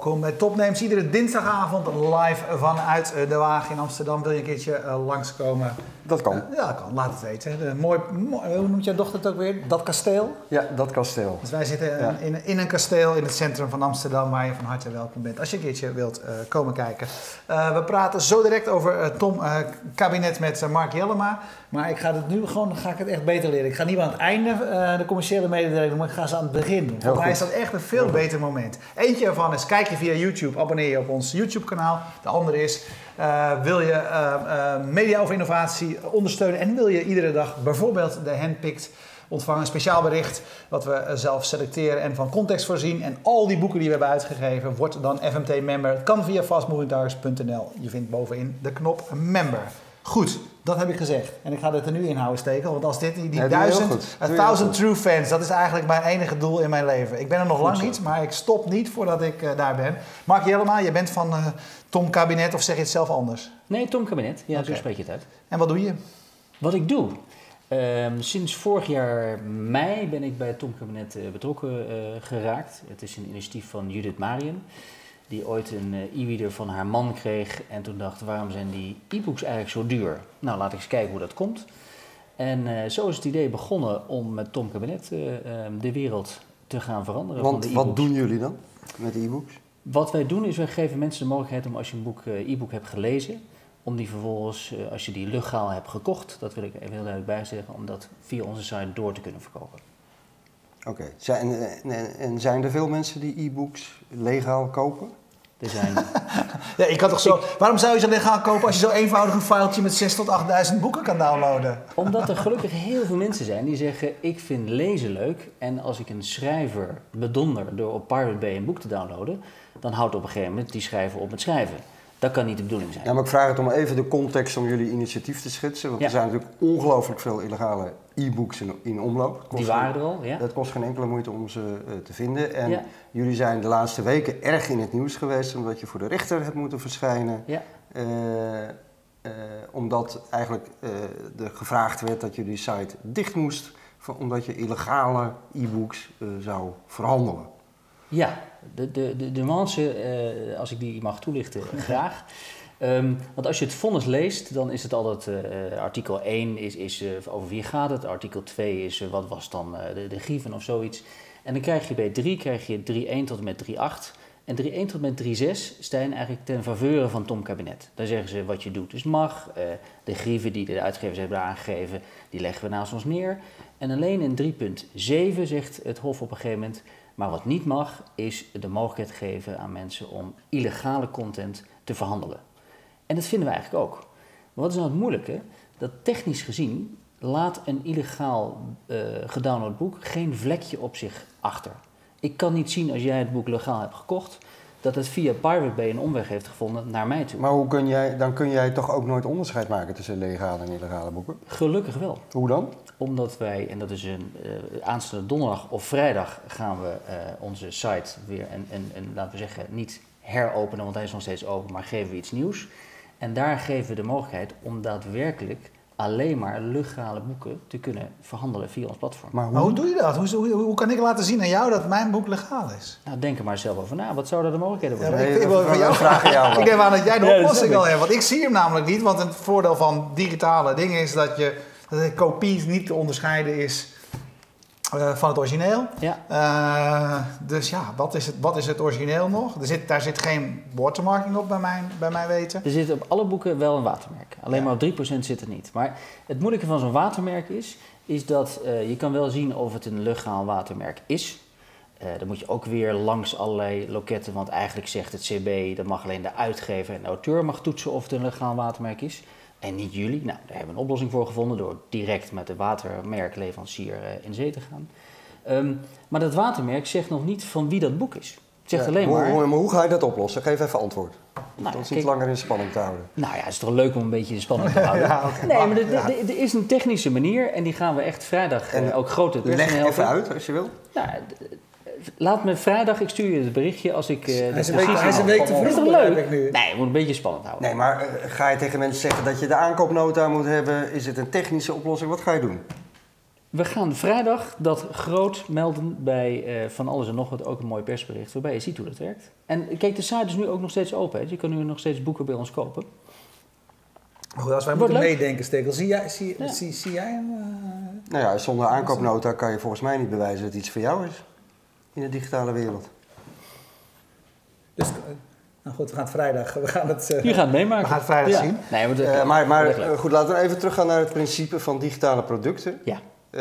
welkom bij Topnames. Iedere dinsdagavond live vanuit De Waag in Amsterdam. Wil je een keertje langskomen? Dat kan. Ja, dat kan. Laat het weten. Hoe noemt jouw dochter het ook weer? Dat kasteel? Ja, dat kasteel. Dus wij zitten in een kasteel in het centrum van Amsterdam waar je van harte welkom bent. Als je een keertje wilt komen kijken. We praten zo direct over Tom Kabinet met Mark Jellema. Maar ik ga het echt beter leren. Ik ga niet aan het einde de commerciële mededeling doen, maar ik ga ze aan het begin doen. Voor mij is dat echt een veel beter moment. Eentje ervan is, kijk je via YouTube, abonneer je op ons YouTube kanaal. De andere is, wil je media of innovatie ondersteunen en wil je iedere dag bijvoorbeeld de handpicked ontvangen, een speciaal bericht wat we zelf selecteren en van context voorzien. En al die boeken die we hebben uitgegeven, wordt dan FMT-member. Het kan via fastmovingtargets.nl. Je vindt bovenin de knop member. Goed, dat heb ik gezegd. En ik ga dit er nu in houden steken. Want als dit die 1000 true fans, dat is eigenlijk mijn enige doel in mijn leven. Ik ben er nog lang niet, maar ik stop niet voordat ik daar ben. Mark Jellema, je bent van Tom Kabinet, of zeg je het zelf anders? Nee, Tom Kabinet. Ja, zo spreek je het uit. En wat doe je? Wat ik doe? Sinds vorig jaar mei ben ik bij Tom Kabinet betrokken geraakt. Het is een initiatief van Judith Marien, die ooit een e-reader van haar man kreeg en toen dacht, waarom zijn die e-books eigenlijk zo duur? Nou, laat ik eens kijken hoe dat komt. En zo is het idee begonnen om met Tom Kabinet de wereld te gaan veranderen. Want van de wat doen jullie dan met e-books? Wat wij doen is, wij geven mensen de mogelijkheid om als je een e-book hebt gelezen, om die vervolgens, als je die legaal hebt gekocht, dat wil ik even heel duidelijk bijzeggen, om dat via onze site door te kunnen verkopen. Oké. En zijn er veel mensen die e-books legaal kopen? Er zijn... Ja, ik had toch zo... Waarom zou je ze legaal kopen als je zo eenvoudig een filetje met 6.000 tot 8.000 boeken kan downloaden? Omdat er gelukkig heel veel mensen zijn die zeggen, ik vind lezen leuk en als ik een schrijver bedonder door op Pirate Bay een boek te downloaden, dan houdt op een gegeven moment die schrijver op met schrijven. Dat kan niet de bedoeling zijn. Ja, maar ik vraag het om even de context om jullie initiatief te schetsen. Want er zijn natuurlijk ongelooflijk veel illegale e-books in omloop. Die waren er al, ja. Het kost geen enkele moeite om ze te vinden. En jullie zijn de laatste weken erg in het nieuws geweest omdat je voor de rechter hebt moeten verschijnen. Ja. Omdat eigenlijk er gevraagd werd dat jullie site dicht moest, omdat je illegale e-books zou verhandelen. Ja, de nuance, als ik die mag toelichten, graag. Want als je het vonnis leest, dan is het altijd artikel 1 is over wie gaat het, artikel 2 is wat was dan de grieven of zoiets. En dan krijg je bij 3 krijg je 3.1 tot en met 3.8. En 3.1 tot en met 3.6 staan eigenlijk ten faveur van Tom Kabinet. Daar zeggen ze wat je doet dus mag. De grieven die de uitgevers hebben aangegeven, die leggen we naast ons neer. En alleen in 3.7 zegt het Hof op een gegeven moment, maar wat niet mag, is de mogelijkheid geven aan mensen om illegale content te verhandelen. En dat vinden we eigenlijk ook. Maar wat is nou het moeilijke? Dat technisch gezien laat een illegaal gedownload boek geen vlekje op zich achter. Ik kan niet zien als jij het boek legaal hebt gekocht, dat het via Pirate Bay een omweg heeft gevonden naar mij toe. Maar dan kun jij toch ook nooit onderscheid maken tussen legale en illegale boeken? Gelukkig wel. Hoe dan? Omdat wij, en dat is aanstaande donderdag of vrijdag, gaan we onze site weer en laten we zeggen niet heropenen, want hij is nog steeds open, maar geven we iets nieuws. En daar geven we de mogelijkheid om daadwerkelijk alleen maar legale boeken te kunnen verhandelen via ons platform. Maar hoe doe je dat? Hoe kan ik laten zien aan jou dat mijn boek legaal is? Nou, denk er maar zelf over na. Wat zouden de mogelijkheden worden? Ja, ik wil van jou vragen. Ik neem aan dat jij de oplossing al hebt. Want ik zie hem namelijk niet. Want het voordeel van digitale dingen is dat de kopie niet te onderscheiden is van het origineel. Ja. Dus ja, wat is het origineel nog? Daar zit geen watermarking op bij mijn weten. Er zit op alle boeken wel een watermerk. Alleen maar op 3% zit het niet. Maar het moeilijke van zo'n watermerk is dat je kan wel zien of het een legaal watermerk is. Dan moet je ook weer langs allerlei loketten, want eigenlijk zegt het CB, dat mag alleen de uitgever en de auteur mag toetsen of het een legaal watermerk is. En niet jullie. Nou, daar hebben we een oplossing voor gevonden door direct met de watermerkleverancier in zee te gaan. Maar dat watermerk zegt nog niet van wie dat boek is. Het zegt alleen maar... Maar hoe ga je dat oplossen? Geef even antwoord. Nou, dat is niet langer in spanning te houden. Nou ja, het is toch leuk om een beetje de spanning te houden. Nee, maar er is een technische manier en die gaan we echt vrijdag ook grote personeel helpen. Leg even uit als je wil. Nou, laat me vrijdag, ik stuur je het berichtje als ik... Hij is een week te vroeg. Is toch leuk? Nee, je moet een beetje spannend houden. Nee, maar ga je tegen mensen zeggen dat je de aankoopnota moet hebben? Is het een technische oplossing? Wat ga je doen? We gaan vrijdag dat groot melden bij Van Alles en Nog Wat, ook een mooi persbericht, waarbij je ziet hoe dat werkt. En kijk, de site is nu ook nog steeds open. Hè. Dus je kan nu nog steeds boeken bij ons kopen. Goed, als wij Wordt moeten leuk. meedenken, Stekel, zie jij hem? Nou ja, zonder aankoopnota kan je volgens mij niet bewijzen dat het iets voor jou is. In de digitale wereld. Dus, nou goed, we gaan het vrijdag. We gaan het meemaken. We gaan het vrijdag zien. Nee, maar dat Goed, laten we even teruggaan naar het principe van digitale producten. Ja.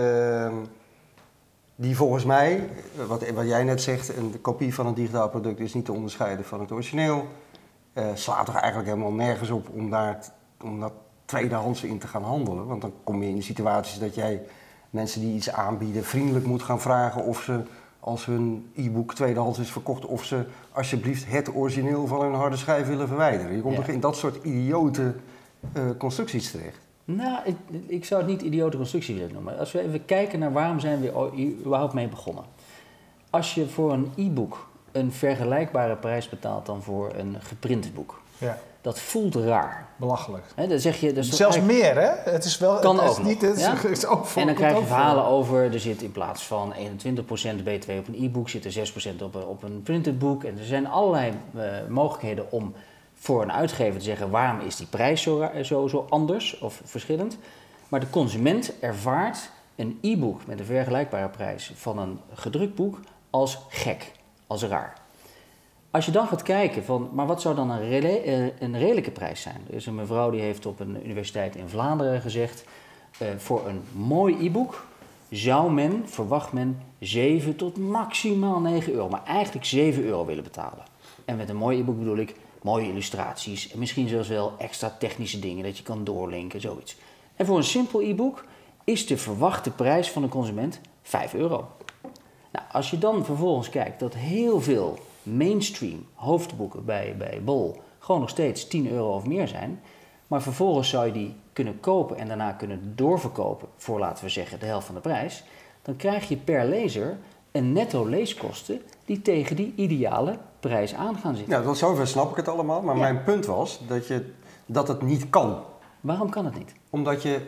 Die volgens mij, wat jij net zegt, een kopie van een digitaal product is niet te onderscheiden van het origineel. Slaat toch eigenlijk helemaal nergens op om dat tweedehands in te gaan handelen. Want dan kom je in situaties dat jij mensen die iets aanbieden vriendelijk moet gaan vragen of ze, als hun e-book tweedehands is verkocht, of ze alsjeblieft het origineel van hun harde schijf willen verwijderen. Je komt toch in dat soort idiote constructies terecht. Nou, ik zou het niet idiote constructie willen noemen. Als we even kijken naar waarom zijn we überhaupt mee begonnen. Als je voor een e-book een vergelijkbare prijs betaalt dan voor een geprint boek. Ja. Dat voelt raar. Belachelijk. He, dan zeg je, Zelfs meer, hè? Het is wel. Kan het is ook niet. nog, Het is, ja? het is ook voor, en dan krijg je ook verhalen voor. over, er zit in plaats van 21% BTW op een e-book, zit er 6% op een printed boek. En er zijn allerlei mogelijkheden om voor een uitgever te zeggen, waarom is die prijs zo anders of verschillend. Maar de consument ervaart een e-book met een vergelijkbare prijs van een gedrukt boek als gek, als raar. Als je dan gaat kijken van, maar wat zou dan een redelijke prijs zijn? Er is een mevrouw die heeft op een universiteit in Vlaanderen gezegd, voor een mooi e-book verwacht men 7 tot maximaal 9 euro, maar eigenlijk 7 euro willen betalen. En met een mooi e-book bedoel ik mooie illustraties en misschien zelfs wel extra technische dingen dat je kan doorlinken, zoiets. En voor een simpel e-book is de verwachte prijs van de consument 5 euro. Nou, als je dan vervolgens kijkt dat heel veel mainstream hoofdboeken bij Bol gewoon nog steeds 10 euro of meer zijn, maar vervolgens zou je die kunnen kopen en daarna kunnen doorverkopen voor, laten we zeggen, de helft van de prijs, dan krijg je per lezer een netto leeskosten die tegen die ideale prijs aan gaan zitten. Ja, tot zover snap ik het allemaal, maar mijn punt was dat het niet kan. Waarom kan het niet? Omdat je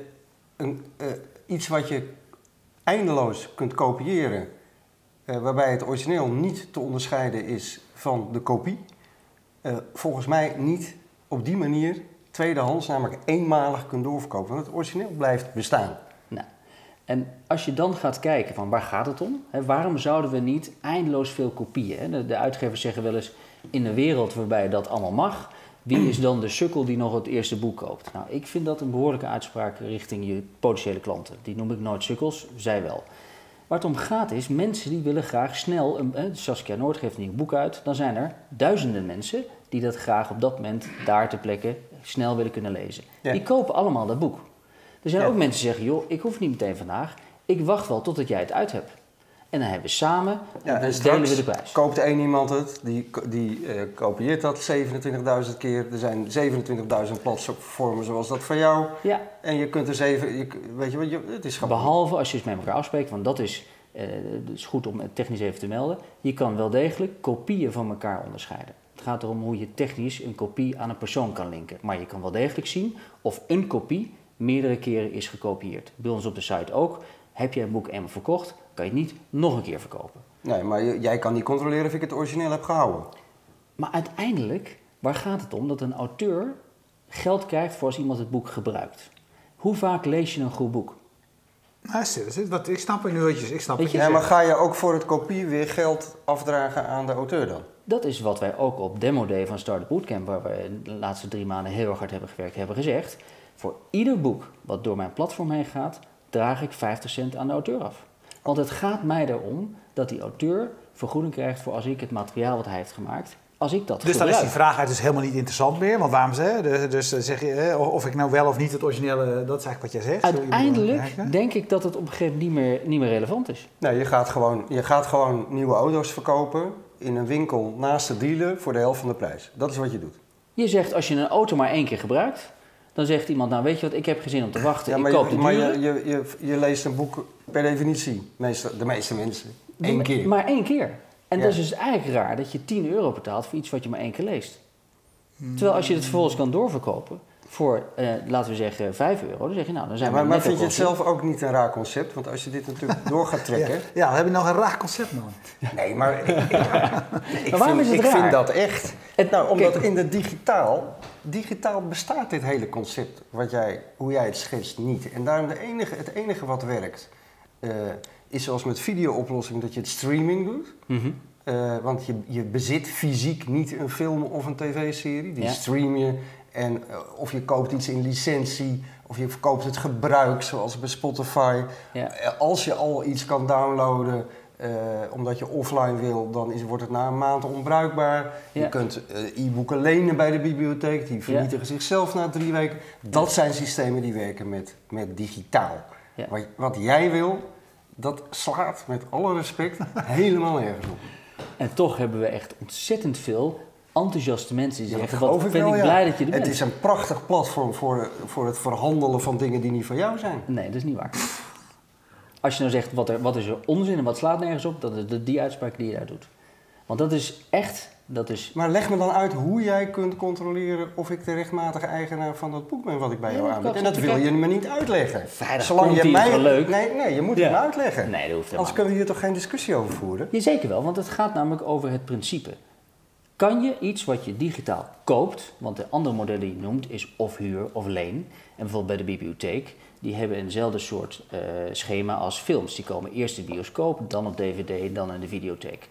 iets wat je eindeloos kunt kopiëren, waarbij het origineel niet te onderscheiden is van de kopie, volgens mij niet op die manier tweedehands, namelijk eenmalig kunt doorverkopen. Want het origineel blijft bestaan. Nou, en als je dan gaat kijken van waar gaat het om? Hè, waarom zouden we niet eindeloos veel kopieën? Hè? De uitgevers zeggen wel eens, in een wereld waarbij dat allemaal mag, wie is dan de sukkel die nog het eerste boek koopt? Nou, ik vind dat een behoorlijke uitspraak richting je potentiële klanten. Die noem ik nooit sukkels, zij wel. Waar het om gaat is, mensen die willen graag snel, Saskia Noord geeft een nieuw boek uit, dan zijn er duizenden mensen die dat graag op dat moment, daar ter plekke, snel willen kunnen lezen. Ja. Die kopen allemaal dat boek. Er zijn ook mensen die zeggen, joh, ik hoef niet meteen vandaag, ik wacht wel totdat jij het uit hebt. En dan hebben we samen, en delen we de prijs. Koopt één iemand het, die kopieert dat 27.000 keer. Er zijn 27.000 platformen zoals dat van jou. Ja. En je kunt er weet je wat, het is gewoon... Behalve als je het met elkaar afspreekt, want dat is goed om het technisch even te melden. Je kan wel degelijk kopieën van elkaar onderscheiden. Het gaat erom hoe je technisch een kopie aan een persoon kan linken. Maar je kan wel degelijk zien of een kopie meerdere keren is gekopieerd. Bij ons op de site ook. Heb je een boek eenmaal verkocht, kan je het niet nog een keer verkopen. Nee, maar jij kan niet controleren of ik het origineel heb gehouden. Maar uiteindelijk, waar gaat het om? Dat een auteur geld krijgt voor als iemand het boek gebruikt. Hoe vaak lees je een goed boek? Nou, ik snap het nu uitjes. Ik snap het. Ja, maar ga je ook voor het kopie weer geld afdragen aan de auteur dan? Dat is wat wij ook op Demo Day van Startup Bootcamp, waar we de laatste 3 maanden heel erg hard hebben gewerkt, hebben gezegd. Voor ieder boek wat door mijn platform heen gaat, draag ik 50 cent aan de auteur af. Want het gaat mij erom dat die auteur vergoeding krijgt voor als ik het materiaal wat hij heeft gemaakt, als ik dat Dus gebruik. dan is die vraag dus helemaal niet interessant meer. Want waarom dus zeg je, of ik nou wel of niet het originele, dat is eigenlijk wat jij zegt. Uiteindelijk denk ik dat het op een gegeven moment niet meer relevant is. Nee, je gaat gewoon nieuwe auto's verkopen in een winkel naast de dealer voor de helft van de prijs. Dat is wat je doet. Je zegt als je een auto maar 1 keer gebruikt, dan zegt iemand, nou weet je wat, ik heb geen zin om te wachten, Ja, ik koop de dure. je leest een boek per definitie, de meeste mensen, 1 keer. Maar 1 keer. En dat is dus eigenlijk raar dat je 10 euro betaalt voor iets wat je maar 1 keer leest. Terwijl als je het vervolgens kan doorverkopen voor, laten we zeggen, €5. Dan zeg je, nou, dan zijn we maar vind je het zelf ook niet een raar concept? Want als je dit natuurlijk door gaat trekken... Ja, dan heb je nog een raar concept, man. Nee, maar ik vind dat echt... Omdat in de digitaal bestaat dit hele concept, hoe jij het schetst, niet. En daarom het enige wat werkt, is zoals met video-oplossing dat je het streaming doet. Mm-hmm. Want je bezit fysiek niet een film of een tv-serie. Die stream je. En of je koopt iets in licentie, of je verkoopt het gebruik, zoals bij Spotify. Ja. Als je al iets kan downloaden, omdat je offline wil, dan wordt het na een maand onbruikbaar. Ja. Je kunt e-boeken lenen bij de bibliotheek, die vernietigen zichzelf na 3 weken. Dat zijn systemen die werken met digitaal. Ja. Wat jij wil, dat slaat met alle respect helemaal nergens op. En toch hebben we echt ontzettend veel enthousiaste mensen die zeggen, wat ben ik blij dat je er bent. Het is een prachtig platform voor het verhandelen van dingen die niet van jou zijn. Nee, dat is niet waar. Als je nou zegt, wat is er onzin en wat slaat nergens op, dat is die uitspraak die je daar doet. Want dat is echt... Maar leg me dan uit hoe jij kunt controleren of ik de rechtmatige eigenaar van dat boek ben wat ik bij jou aanbied. En dat wil je me niet uitleggen. Zolang je mij... leuk. Nee, je moet het me uitleggen. Nee, dat hoeft helemaal. Anders kunnen we hier toch geen discussie over voeren? Jazeker wel, want het gaat namelijk over het principe. Kan je iets wat je digitaal koopt, want de andere modellen die je noemt is of huur of leen. En bijvoorbeeld bij de bibliotheek, die hebben eenzelfde soort schema als films. Die komen eerst in de bioscoop, dan op DVD, dan in de videotheek.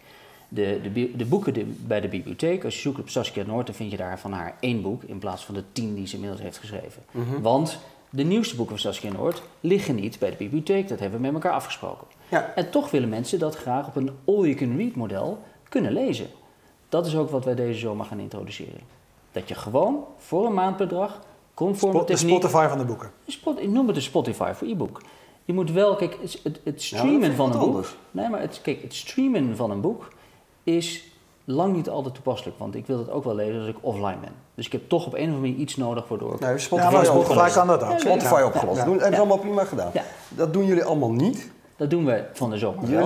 De boeken bij de bibliotheek, als je zoekt op Saskia Noord, dan vind je daar van haar 1 boek in plaats van de 10 die ze inmiddels heeft geschreven. Mm-hmm. Want de nieuwste boeken van Saskia Noord liggen niet bij de bibliotheek, dat hebben we met elkaar afgesproken. Ja. En toch willen mensen dat graag op een all-you-can-read model kunnen lezen. Dat is ook wat wij deze zomer gaan introduceren. Dat je gewoon voor een maandbedrag, conform de techniek... De Spotify van de boeken. Ik noem het de Spotify voor e-book. Je moet wel, kijk, het streamen van een boek... Anders. Nee, maar het streamen van een boek is lang niet altijd toepasselijk. Want ik wil het ook wel lezen als ik offline ben. Dus ik heb toch op een of andere manier iets nodig waardoor ik... Nee, Spotify kan dat ook. Spotify opgelost. Ja. Dat is allemaal prima gedaan. Ja. Dat doen jullie allemaal niet. Dat doen we van de zomer wel.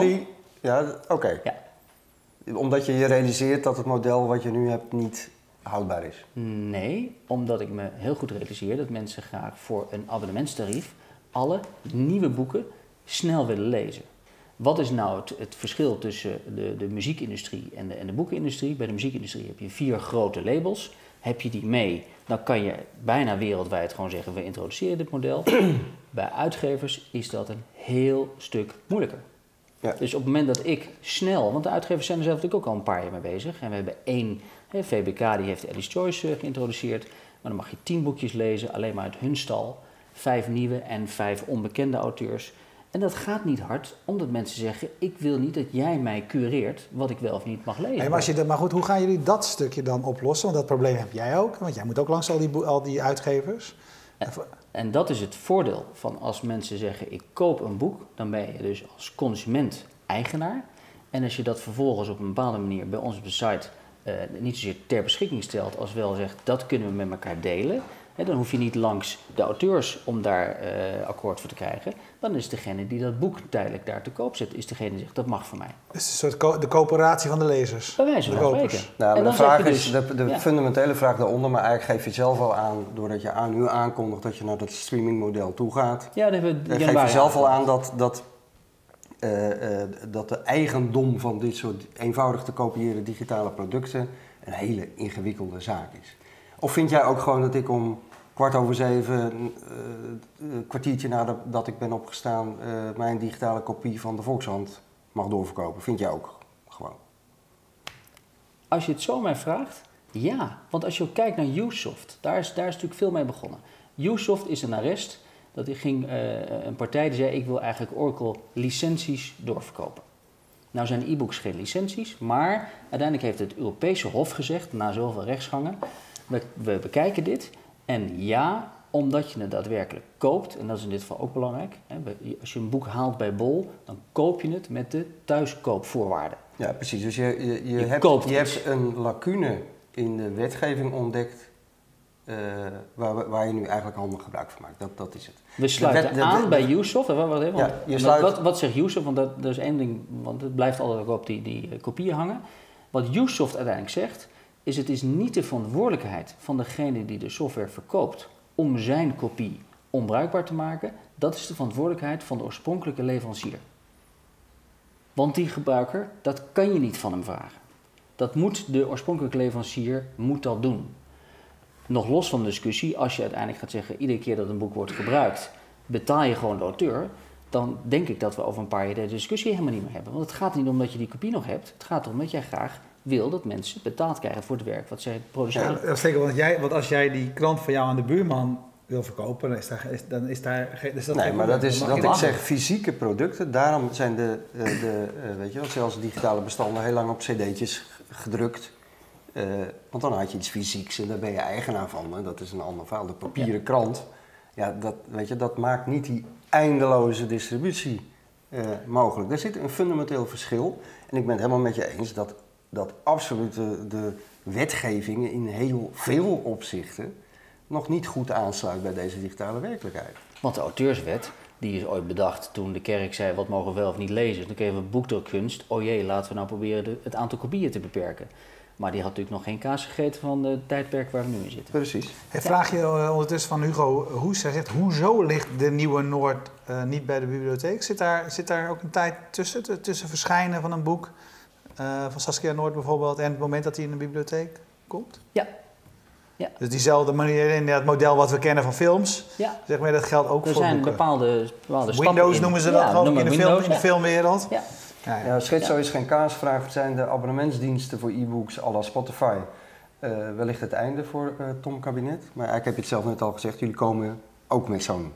Oké. Ja. Omdat je realiseert dat het model wat je nu hebt niet houdbaar is? Nee, omdat ik me heel goed realiseer dat mensen graag voor een abonnementstarief alle nieuwe boeken snel willen lezen. Wat is nou het verschil tussen de muziekindustrie en de boekenindustrie? Bij de muziekindustrie heb je 4 grote labels. Heb je die mee, dan kan je bijna wereldwijd gewoon zeggen, we introduceren dit model. Bij uitgevers is dat een heel stuk moeilijker. Ja. Dus op het moment dat ik snel, want de uitgevers zijn er zelf natuurlijk ook al een paar jaar mee bezig. En we hebben 1, VBK die heeft Alice Choice geïntroduceerd. Maar dan mag je 10 boekjes lezen, alleen maar uit hun stal. 5 nieuwe en 5 onbekende auteurs. En dat gaat niet hard, omdat mensen zeggen, ik wil niet dat jij mij cureert wat ik wel of niet mag lezen. Hey, maar goed, hoe gaan jullie dat stukje dan oplossen? Want dat probleem heb jij ook, want jij moet ook langs al die uitgevers. En dat is het voordeel van als mensen zeggen, ik koop een boek, dan ben je dus als consument eigenaar. En als je dat vervolgens op een bepaalde manier bij ons op de site niet zozeer ter beschikking stelt, als wel zegt, dat kunnen we met elkaar delen. Dan hoef je niet langs de auteurs om daar akkoord voor te krijgen. Dan is degene die dat boek tijdelijk daar te koop zet, is degene die zegt, dat mag voor mij. Het is een soort de coöperatie van de lezers. Bij wijze van spreken. Nou, de vraag is, de fundamentele vraag daaronder, maar eigenlijk geef je het zelf al aan, doordat je nu aankondigt dat je naar dat streamingmodel toe gaat. Ja, dat hebben we geef je zelf al aan dat de eigendom van dit soort eenvoudig te kopiëren digitale producten een hele ingewikkelde zaak is. Of vind jij ook gewoon dat ik om 6:15, een kwartiertje nadat ik ben opgestaan, mijn digitale kopie van de Volkshand mag doorverkopen? Vind jij ook gewoon? Als je het zo mij vraagt, ja. Want als je ook kijkt naar Usoft, daar is natuurlijk veel mee begonnen. Usoft is een arrest. Dat ging een partij die zei, ik wil eigenlijk Oracle licenties doorverkopen. Nou zijn e-books geen licenties, maar uiteindelijk heeft het Europese Hof gezegd, na zoveel rechtsgangen, we bekijken dit en ja, omdat je het daadwerkelijk koopt, en dat is in dit geval ook belangrijk, als je een boek haalt bij Bol, dan koop je het met de thuiskoopvoorwaarden. Ja, precies. Dus je hebt een lacune in de wetgeving ontdekt waar je nu eigenlijk handig gebruik van maakt. Dat is het. We sluiten aan bij Usoft. Wat zegt Usoft? Want dat is één ding, want het blijft altijd ook op die kopieën hangen. Wat Usoft uiteindelijk zegt, is het is niet de verantwoordelijkheid van degene die de software verkoopt om zijn kopie onbruikbaar te maken, dat is de verantwoordelijkheid van de oorspronkelijke leverancier. Want die gebruiker, dat kan je niet van hem vragen. Dat moet de oorspronkelijke leverancier dat doen. Nog los van de discussie, als je uiteindelijk gaat zeggen, iedere keer dat een boek wordt gebruikt, betaal je gewoon de auteur, dan denk ik dat we over een paar jaar de discussie helemaal niet meer hebben. Want het gaat niet om dat je die kopie nog hebt, het gaat erom dat jij graag wil dat mensen betaald krijgen voor het werk wat zij produceren. Ja, dat is zeker, want als jij die krant van jou aan de buurman wil verkopen, dan is dat nee, maar dat is dat ik mag. zeg fysieke producten. Daarom zijn weet je wel, zelfs digitale bestanden heel lang op cd'tjes gedrukt. Want dan had je iets fysieks en daar ben je eigenaar van. En dat is een ander verhaal. De papieren krant, ja, dat maakt niet die eindeloze distributie mogelijk. Daar zit een fundamenteel verschil. En ik ben het helemaal met je eens dat absoluut de wetgeving in heel veel opzichten nog niet goed aansluit bij deze digitale werkelijkheid. Want de auteurswet, die is ooit bedacht toen de kerk zei wat mogen we wel of niet lezen. Dus dan kregen we boekdrukkunst. Oh jee, laten we nou proberen het aantal kopieën te beperken. Maar die had natuurlijk nog geen kaas gegeten van het tijdperk waar we nu in zitten. Precies. Hey, vraag je ondertussen van Hugo Hoes. Hij zegt, hoezo ligt de Nieuwe Noord niet bij de bibliotheek? Zit daar ook een tijd tussen verschijnen van een boek van Saskia Noord bijvoorbeeld en het moment dat hij in de bibliotheek komt? Ja. Dus diezelfde manier in het model wat we kennen van films. Ja. Zeg maar, dat geldt ook er voor zijn boeken. bepaalde stappen Windows noemen ze dat gewoon in de filmwereld. Ja. Ja, Schizo is geen kaasvraag. Het zijn de abonnementsdiensten voor e-books à la Spotify. Wellicht het einde voor Tom Kabinet. Maar ik heb het zelf net al gezegd, jullie komen ook met zo'n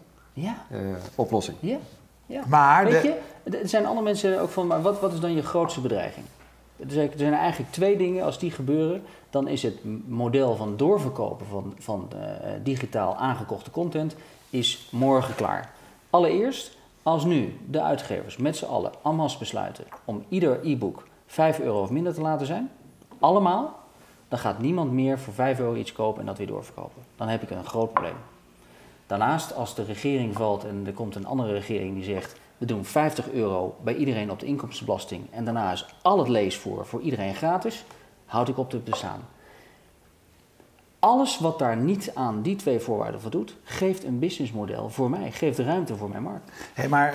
oplossing. Ja. Maar weet je, er zijn andere mensen ook van, maar wat is dan je grootste bedreiging? Er zijn eigenlijk twee dingen, als die gebeuren, dan is het model van doorverkopen van digitaal aangekochte content is morgen klaar. Allereerst, als nu de uitgevers met z'n allen en masse besluiten om ieder e-book €5 of minder te laten zijn, allemaal, dan gaat niemand meer voor €5 iets kopen en dat weer doorverkopen. Dan heb ik een groot probleem. Daarnaast, als de regering valt en er komt een andere regering die zegt, we doen €50 bij iedereen op de inkomstenbelasting en daarna is al het leesvoer voor iedereen gratis, houd ik op te bestaan. Alles wat daar niet aan die twee voorwaarden voldoet, geeft een businessmodel voor mij, geeft ruimte voor mijn markt. Hey, maar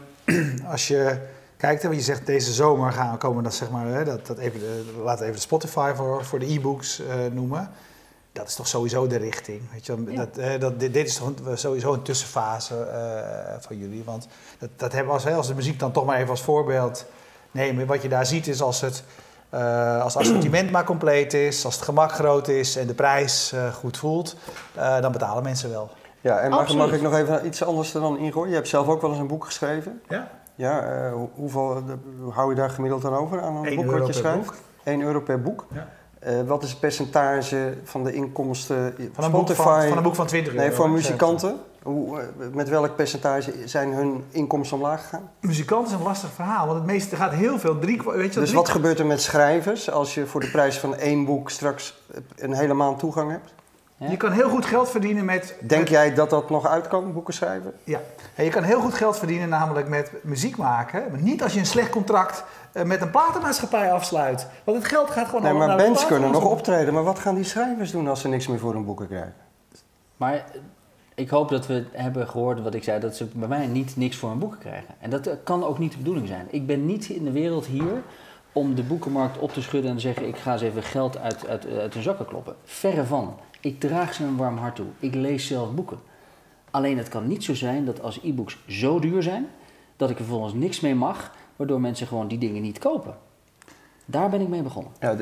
als je kijkt, want je zegt deze zomer komen dat zeg maar, laten we even de Spotify voor de e-books noemen. Dat is toch sowieso de richting, weet je? Ja. Dit is toch sowieso een tussenfase van jullie, want dat hebben we als de muziek dan toch maar even als voorbeeld nemen. Wat je daar ziet is als het assortiment maar compleet is, als het gemak groot is en de prijs goed voelt, dan betalen mensen wel. Ja, en mag ik nog even iets anders dan ingooien? Je hebt zelf ook wel eens een boek geschreven. Ja. Ja, hoeveel hou je daar gemiddeld aan over aan een boek wat je schrijft? Boek. €1 per boek. Ja. Wat is het percentage van de inkomsten van een Spotify? Van een boek van €20. Nee, voor muzikanten. Met welk percentage zijn hun inkomsten omlaag gegaan? Muzikanten is een lastig verhaal, want het meeste gaat heel veel. Dus wat gebeurt er met schrijvers als je voor de prijs van 1 boek straks een hele maand toegang hebt? Ja. Je kan heel goed geld verdienen met... Denk jij dat dat nog uit kan, boeken schrijven? Ja, en je kan heel goed geld verdienen namelijk met muziek maken. Maar niet als je een slecht contract met een platenmaatschappij afsluit. Want het geld gaat gewoon... Nee, maar bands kunnen nog optreden. Maar wat gaan die schrijvers doen als ze niks meer voor hun boeken krijgen? Maar ik hoop dat we hebben gehoord wat ik zei, dat ze bij mij niks voor hun boeken krijgen. En dat kan ook niet de bedoeling zijn. Ik ben niet in de wereld hier om de boekenmarkt op te schudden en te zeggen, ik ga eens even geld uit hun zakken kloppen. Verre van. Ik draag ze een warm hart toe. Ik lees zelf boeken. Alleen het kan niet zo zijn dat als e-books zo duur zijn, dat ik er vervolgens niks mee mag, waardoor mensen gewoon die dingen niet kopen. Daar ben ik mee begonnen. Ja,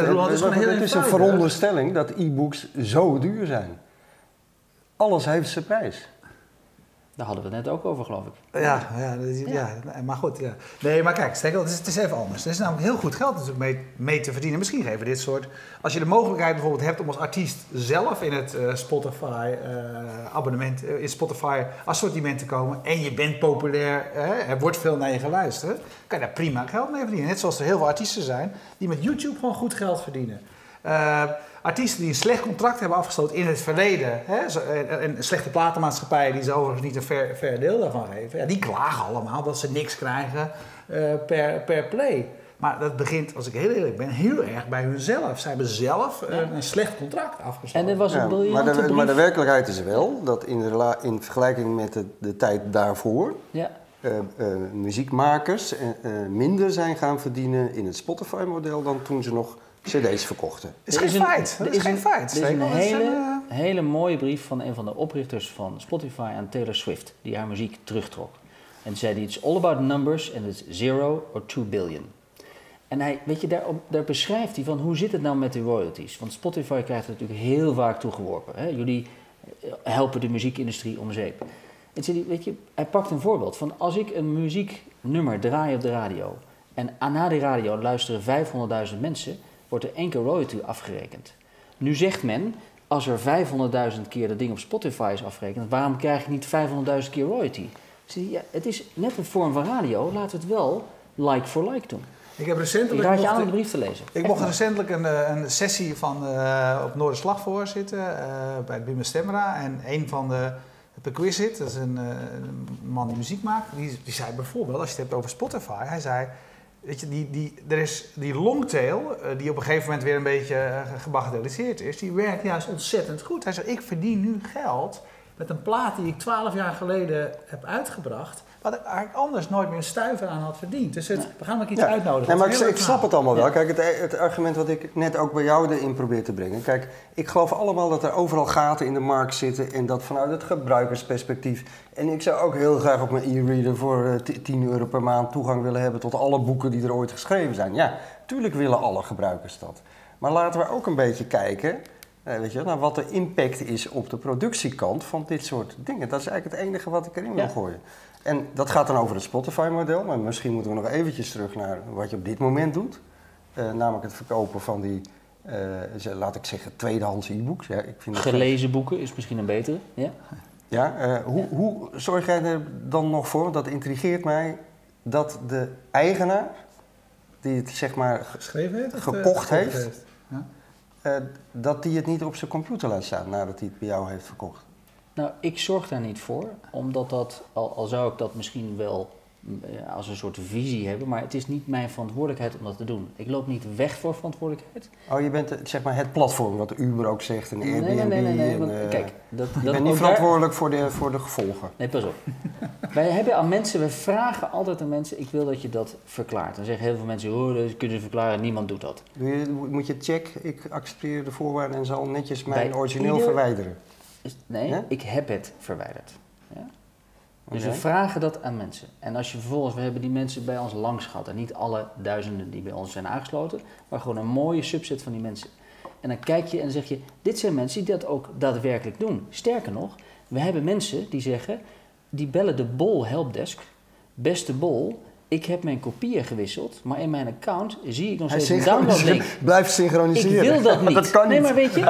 het is een veronderstelling dat e-books zo duur zijn. Alles heeft zijn prijs. Daar hadden we het net ook over, geloof ik. Ja, maar goed. Ja. Nee, maar kijk, het is even anders. Er is namelijk heel goed geld natuurlijk mee te verdienen. Misschien geven dit soort... Als je de mogelijkheid bijvoorbeeld hebt om als artiest zelf in het Spotify abonnement, in Spotify assortiment te komen en je bent populair, er wordt veel naar je geluisterd, kan je daar prima geld mee verdienen. Net zoals er heel veel artiesten zijn die met YouTube gewoon goed geld verdienen. Artiesten die een slecht contract hebben afgesloten in het verleden, en slechte platenmaatschappijen die ze overigens niet een fair deel daarvan geven, ja, die klagen allemaal dat ze niks krijgen per play. Maar dat begint, als ik heel eerlijk ben, heel erg bij hunzelf. Zij hebben zelf een slecht contract afgesloten. En er was een briljante brief. Maar de werkelijkheid is wel dat in vergelijking met de tijd daarvoor... Ja. Muziekmakers minder zijn gaan verdienen in het Spotify-model dan toen ze nog cd's verkochten. Het is geen feit. Dat is geen feit. Er is een hele mooie brief van een van de oprichters van Spotify aan Taylor Swift, die haar muziek terugtrok. En zei die, it's all about numbers and it's 0 or 2 billion. En hij, weet je, daar beschrijft hij van hoe zit het nou met de royalties. Want Spotify krijgt het natuurlijk heel vaak toegeworpen. Hè? Jullie helpen de muziekindustrie om zeep. En zei hij, weet je, hij pakt een voorbeeld van als ik een muzieknummer draai op de radio en na die radio luisteren 500.000 mensen, wordt er 1 keer royalty afgerekend. Nu zegt men, als er 500.000 keer dat ding op Spotify is afgerekend, waarom krijg je niet 500.000 keer royalty? Dus ja, het is net een vorm van radio, laten we het wel like for like doen. Ik heb recentelijk... Ik raad je aan om de brief te lezen. Ik mocht recentelijk een sessie op Noorderslag voorzitten bij het Bimmer Stemra. En een van de Perquisite, dat is een man die muziek maakt, die zei bijvoorbeeld, als je het hebt over Spotify, hij zei, weet je, er is die longtail, die op een gegeven moment weer een beetje gebagatelliseerd is, die werkt juist ontzettend goed. Hij zei, ik verdien nu geld met een plaat die ik 12 jaar geleden heb uitgebracht, wat ik eigenlijk anders nooit meer een stuiver aan had verdiend. Dus we gaan ook iets uitnodigen. Nee, maar ik snap het allemaal wel. Kijk, het argument wat ik net ook bij jou erin probeer te brengen. Kijk, ik geloof allemaal dat er overal gaten in de markt zitten en dat vanuit het gebruikersperspectief. En ik zou ook heel graag op mijn e-reader voor €10 per maand toegang willen hebben tot alle boeken die er ooit geschreven zijn. Ja, tuurlijk willen alle gebruikers dat. Maar laten we ook een beetje kijken, weet je, naar wat de impact is op de productiekant van dit soort dingen. Dat is eigenlijk het enige wat ik erin wil gooien. En dat gaat dan over het Spotify-model, maar misschien moeten we nog eventjes terug naar wat je op dit moment doet. Namelijk het verkopen van die, laat ik zeggen, tweedehands e-books. Ja, gelezen boeken is misschien een betere. Ja. Ja, hoe zorg jij er dan nog voor, dat intrigeert mij, dat de eigenaar, die het zeg maar geschreven heeft, gekocht heeft, dat die het niet op zijn computer laat staan nadat hij het bij jou heeft verkocht? Nou, ik zorg daar niet voor, omdat dat, al zou ik dat misschien wel als een soort visie hebben, maar het is niet mijn verantwoordelijkheid om dat te doen. Ik loop niet weg voor verantwoordelijkheid. Oh, je bent zeg maar het platform, wat Uber ook zegt, en Airbnb. Nee. Want, kijk, je bent niet verantwoordelijk voor de gevolgen. Nee, pas op. wij vragen altijd aan mensen, ik wil dat je dat verklaart. Dan zeggen heel veel mensen, dat kunnen ze verklaren, niemand doet dat. Moet je check, ik accepteer de voorwaarden en zal netjes mijn origineel verwijderen. Ik heb het verwijderd. Ja? Dus we vragen dat aan mensen. En als je vervolgens, we hebben die mensen bij ons langs gehad. En niet alle duizenden die bij ons zijn aangesloten. Maar gewoon een mooie subset van die mensen. En dan kijk je en dan zeg je, dit zijn mensen die dat ook daadwerkelijk doen. Sterker nog, we hebben mensen die zeggen, die bellen de Bol helpdesk. Beste Bol, ik heb mijn kopieën gewisseld, maar in mijn account zie ik nog steeds een downloadlink. Blijf synchroniseren. Ik wil dat niet. Dat kan niet. Nee, maar weet je,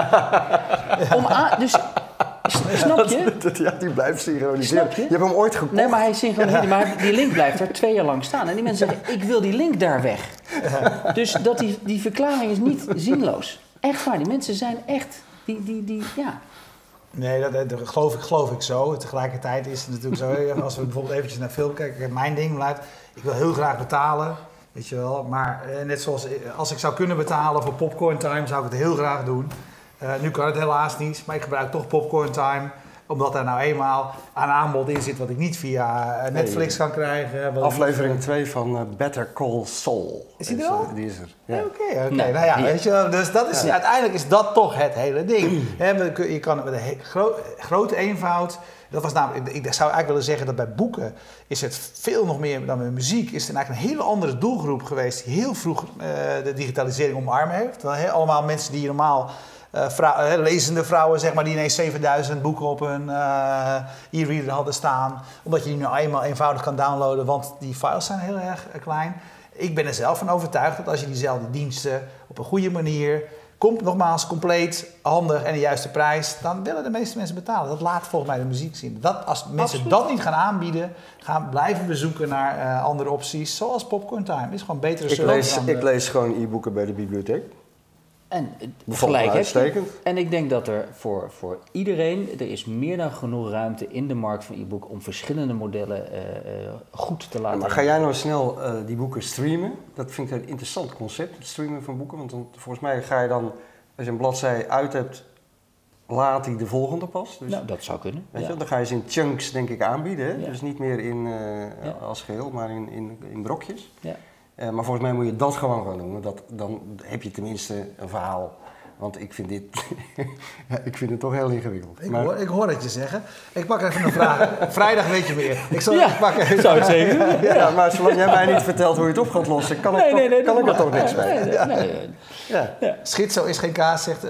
dus snap je? Ja, die blijft synchroniseren. Snap je? Je hebt hem ooit gekocht. Nee, maar hij synchroniseert, maar die link blijft er 2 jaar lang staan. En die mensen zeggen, ik wil die link daar weg. Dus die verklaring is niet zinloos. Echt waar, die mensen zijn echt, ja. Nee, dat geloof ik zo. Tegelijkertijd is het natuurlijk zo, als we bijvoorbeeld eventjes naar film kijken. Mijn ding blijft, ik wil heel graag betalen, weet je wel. Maar net zoals, als ik zou kunnen betalen voor Popcorn Time, zou ik het heel graag doen. Nu kan het helaas niet, maar ik gebruik toch Popcorn Time. Omdat er nou eenmaal een aanbod in zit wat ik niet via Netflix kan krijgen. Aflevering 2 van Better Call Saul. Is die er al? Die is er. Ja. Oké. Nou ja, weet je, dus dat is, uiteindelijk is dat toch het hele ding. Je kan het met een grote eenvoud. Dat was namelijk, ik zou eigenlijk willen zeggen dat bij boeken is het veel nog meer dan bij muziek. Is het eigenlijk een hele andere doelgroep geweest die heel vroeg de digitalisering omarmen heeft. Allemaal mensen die normaal... lezende vrouwen, zeg maar, die ineens 7000 boeken op hun e-reader hadden staan. Omdat je die nu eenmaal eenvoudig kan downloaden, want die files zijn heel erg klein. Ik ben er zelf van overtuigd dat als je diezelfde diensten op een goede manier, nogmaals compleet, handig en de juiste prijs, dan willen de meeste mensen betalen. Dat laat volgens mij de muziek zien. Als mensen dat niet gaan aanbieden, blijven we zoeken naar andere opties, zoals Popcorn Time. Is gewoon betere service. Ik lees gewoon e-boeken bij de bibliotheek. En Bevalt gelijk heb je. uitstekend. En ik denk dat er voor iedereen, er is meer dan genoeg ruimte in de markt van e-book om verschillende modellen goed te laten. Maar ga jij nou snel die boeken streamen? Dat vind ik een interessant concept, het streamen van boeken. Want dan, volgens mij ga je dan, als je een bladzij uit hebt, laat die de volgende pas. Dus, Nou, dat zou kunnen. weet Ja. je, dan ga je ze in chunks denk ik aanbieden. Hè? Ja. Dus niet meer Ja. als geheel, maar in brokjes. Ja. Maar volgens mij moet je dat gewoon gaan doen. Dan heb je tenminste een verhaal. Want ik vind dit ik vind het toch heel ingewikkeld. Ik hoor het je zeggen. Ik pak even een vraag. Vrijdag weet je meer. Ik pak even. Zou ik zeker doen. Ja, maar zolang jij mij niet vertelt hoe je het op gaat lossen, kan ik er toch niks mee. Ja. Schizo is geen kaas, zegt.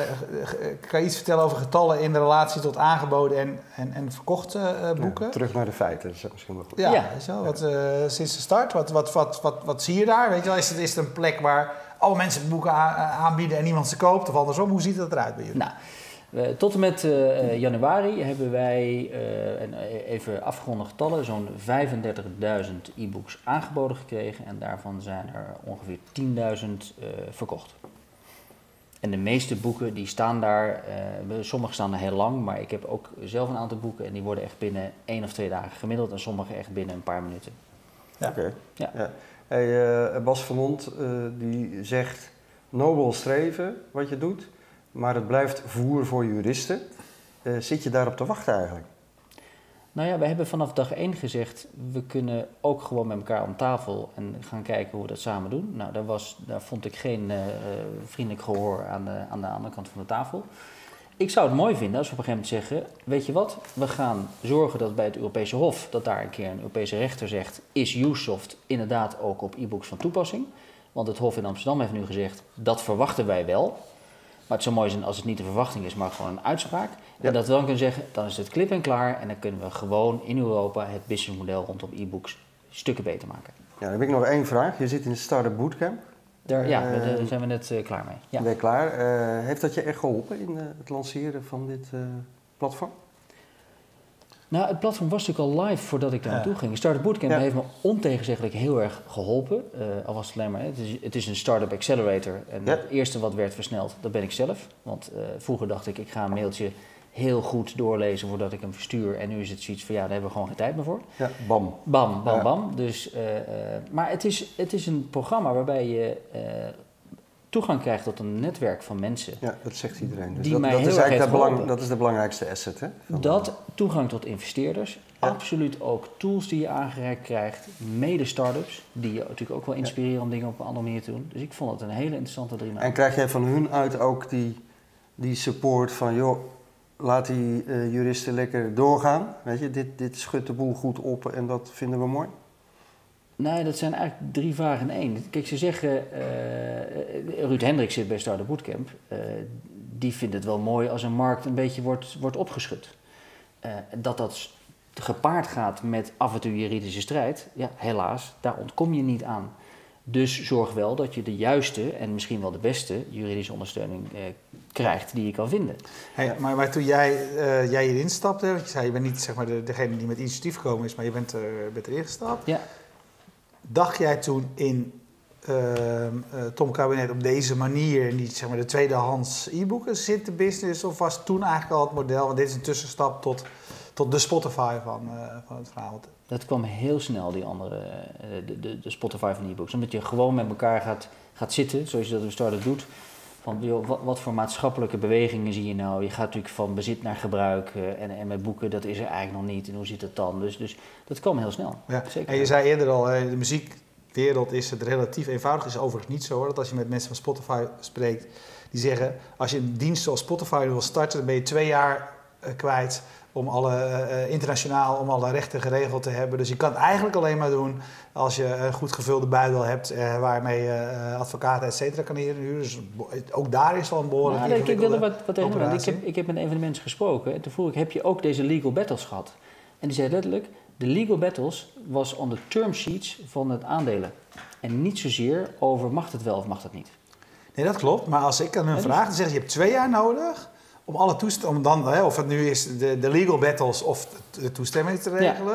Kan je iets vertellen over getallen in de relatie tot aangeboden en verkochte boeken? Ja, terug naar de feiten, dat is misschien wel goed. Ja, Ja. weet je wel, sinds de start, wat zie je daar? Weet je wel, is het een plek waar alle mensen boeken aanbieden en niemand ze koopt? Of andersom, hoe ziet dat eruit bij jullie? Nou, tot en met januari hebben wij, even afgeronde getallen, zo'n 35.000 e-books aangeboden gekregen. En daarvan zijn er ongeveer 10.000 verkocht. En de meeste boeken die staan daar, sommige staan er heel lang, maar ik heb ook zelf een aantal boeken en die worden echt binnen 1 of 2 dagen gemiddeld en sommige echt binnen een paar minuten. Ja. Oké. Ja. Ja. Hey, Bas Vermont die zegt, nobel streven wat je doet, maar het blijft voer voor juristen. Zit je daarop te wachten eigenlijk? Nou ja, we hebben vanaf dag 1 gezegd, we kunnen ook gewoon met elkaar om tafel en gaan kijken hoe we dat samen doen. Nou, daar vond ik geen vriendelijk gehoor aan de andere kant van de tafel. Ik zou het mooi vinden als we op een gegeven moment zeggen, weet je wat, we gaan zorgen dat bij het Europese Hof, dat daar een keer een Europese rechter zegt, is Usesoft inderdaad ook op e-books van toepassing? Want het Hof in Amsterdam heeft nu gezegd, dat verwachten wij wel. Maar het zou mooi zijn als het niet een verwachting is, maar gewoon een uitspraak. Ja. En dat we dan kunnen zeggen, dan is het klip en klaar. En dan kunnen we gewoon in Europa het businessmodel rondom e-books stukken beter maken. Ja, dan heb ik nog 1 vraag. Je zit in de Startup Bootcamp. Daar zijn we net klaar mee. Ja. Ben je klaar? Heeft dat je echt geholpen in het lanceren van dit platform? Nou, het platform was natuurlijk al live voordat ik daar naartoe ging. Startup Bootcamp heeft me ontegenzeggelijk heel erg geholpen. Al was het alleen maar, het is een startup accelerator. En het eerste wat werd versneld, dat ben ik zelf. Want vroeger dacht ik ga een mailtje heel goed doorlezen voordat ik hem verstuur. En nu is het zoiets van, daar hebben we gewoon geen tijd meer voor. Ja, bam. Bam, bam, bam. Dus, maar het is een programma waarbij je toegang krijgt tot een netwerk van mensen. Ja, dat zegt iedereen. Dus Die dat, mij dat heel is erg eigenlijk heeft geholpen. dat is de belangrijkste asset, hè? Toegang tot investeerders. Ja. Absoluut ook tools die je aangereikt krijgt. Mede startups, die je natuurlijk ook wel inspireren om dingen op een andere manier te doen. Dus ik vond het een hele interessante 3 maanden. En krijg jij van hun uit ook die support van, joh, laat die juristen lekker doorgaan. Weet je, dit schudt de boel goed op en dat vinden we mooi. Nee, dat zijn eigenlijk 3 vragen in 1. Kijk, ze zeggen, Ruud Hendricks zit bij Startup Bootcamp. Die vindt het wel mooi als een markt een beetje wordt opgeschud. Dat gepaard gaat met af en toe juridische strijd, ja, helaas, daar ontkom je niet aan. Dus zorg wel dat je de juiste en misschien wel de beste juridische ondersteuning krijgt die je kan vinden. Hey, maar toen jij hierin stapte, want je zei je bent niet zeg maar degene die met initiatief gekomen is, maar je bent erin gestapt. Ja. Dacht jij toen in Tom Kabinet op deze manier niet zeg maar de tweedehands e-boeken zit de business, of was toen eigenlijk al het model, want dit is een tussenstap tot de Spotify van het verhaal? Dat kwam heel snel, die andere, de Spotify van e-books. Omdat je gewoon met elkaar gaat zitten, zoals je dat in start-up doet. Van, joh, wat voor maatschappelijke bewegingen zie je nou? Je gaat natuurlijk van bezit naar gebruik en met boeken, dat is er eigenlijk nog niet. En hoe zit het dan? Dus dat kwam heel snel. Ja. Zeker. En je zei eerder al, de muziekwereld is het relatief eenvoudig. Is overigens niet zo hoor, dat als je met mensen van Spotify spreekt, die zeggen, als je een dienst zoals Spotify wil starten, dan ben je 2 jaar kwijt om internationaal om alle rechten geregeld te hebben. Dus je kan het eigenlijk alleen maar doen als je een goed gevulde buidel hebt waarmee je advocaten et cetera kan inhuren. Dus ook daar is al een behoorlijk ik wilde wat tegen operatie. Ik heb met een van de mensen gesproken en toen vroeg ik, heb je ook deze legal battles gehad? En die zei letterlijk, de legal battles was on the term sheets van het aandelen. En niet zozeer over mag het wel of mag het niet. Nee, dat klopt. Maar als ik aan hun vraag, dan zeggen ze, je hebt 2 jaar nodig om alle toestemming, of het nu is de legal battles of de toestemming te regelen.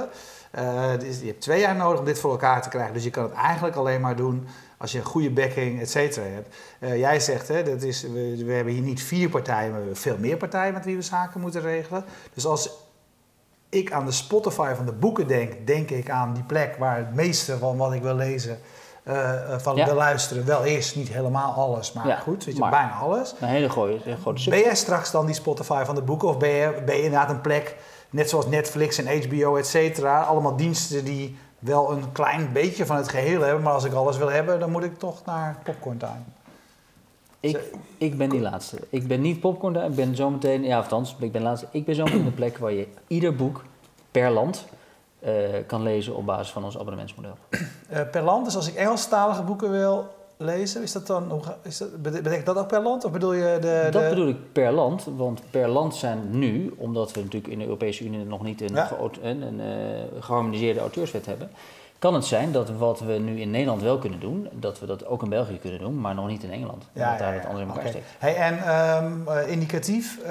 Dus je hebt 2 jaar nodig om dit voor elkaar te krijgen. Dus je kan het eigenlijk alleen maar doen als je een goede backing, et cetera, hebt. Jij zegt, hè, we hebben hier niet 4 partijen, maar we hebben veel meer partijen met wie we zaken moeten regelen. Dus als ik aan de Spotify van de boeken denk ik aan die plek waar het meeste van wat ik wil lezen, wil luisteren, wel is. Niet helemaal alles, maar goed, weet je, bijna alles. Een hele grote stuk. Ben jij straks dan die Spotify van de boeken of ben je inderdaad een plek, net zoals Netflix en HBO, et cetera, allemaal diensten die wel een klein beetje van het geheel hebben, maar als ik alles wil hebben, dan moet ik toch naar Popcorn Time. Ik ben die laatste. Ik ben niet Popcorn Time, ik ben zometeen, ik ben laatste. Ik ben zometeen de plek waar je ieder boek per land kan lezen op basis van ons abonnementsmodel. Per land, dus als ik Engelstalige boeken wil lezen, is dat dan, betekent dat ook per land? Of bedoel je Dat bedoel ik per land, want per land zijn nu, omdat we natuurlijk in de Europese Unie nog niet een geharmoniseerde auteurswet hebben, kan het zijn dat wat we nu in Nederland wel kunnen doen, dat we dat ook in België kunnen doen, maar nog niet in Engeland. Omdat daar het anders in elkaar steekt. Hey, en indicatief,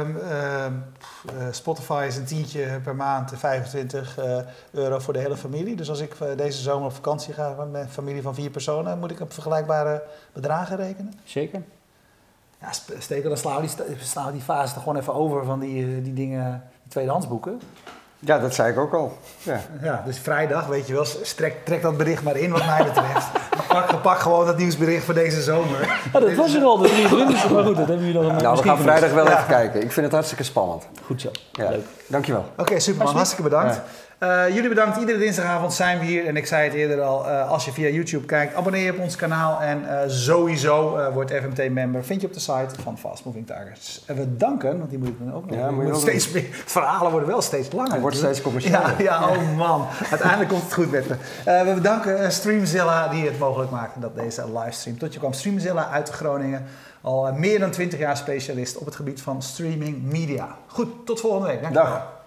Spotify is een tientje per maand, €25 voor de hele familie. Dus als ik deze zomer op vakantie ga met een familie van 4 personen, moet ik op vergelijkbare bedragen rekenen? Zeker. Ja, Stekel, dan slaan we die fase toch gewoon even over van die dingen, die tweedehandsboeken. Ja, dat zei ik ook al. Ja, dus vrijdag, weet je wel, trek dat bericht maar in wat mij betreft. Pak gewoon dat nieuwsbericht voor deze zomer. Ja, dat was er al, de 23, maar goed, dat hebben jullie nog een Nou, we gaan vrijdag wel even kijken. Ik vind het hartstikke spannend. Goed zo, Ja. leuk. Dankjewel. Oké, superman, hartstikke bedankt. Jullie bedankt, iedere dinsdagavond zijn we hier. En ik zei het eerder al, als je via YouTube kijkt, abonneer je op ons kanaal. En sowieso word FMT-member. Vind je op de site van Fast Moving Targets. En we danken, want die moet ik dan ook nog. Ja, moet je steeds meer, verhalen worden wel steeds langer. Het wordt steeds commerciëler. Ja, oh man. Uiteindelijk komt het goed met me. We bedanken Streamzilla die het mogelijk maakte dat deze livestream tot je kwam. Streamzilla uit Groningen. Al meer dan 20 jaar specialist op het gebied van streaming media. Goed, tot volgende week. Dankjewel. Dag.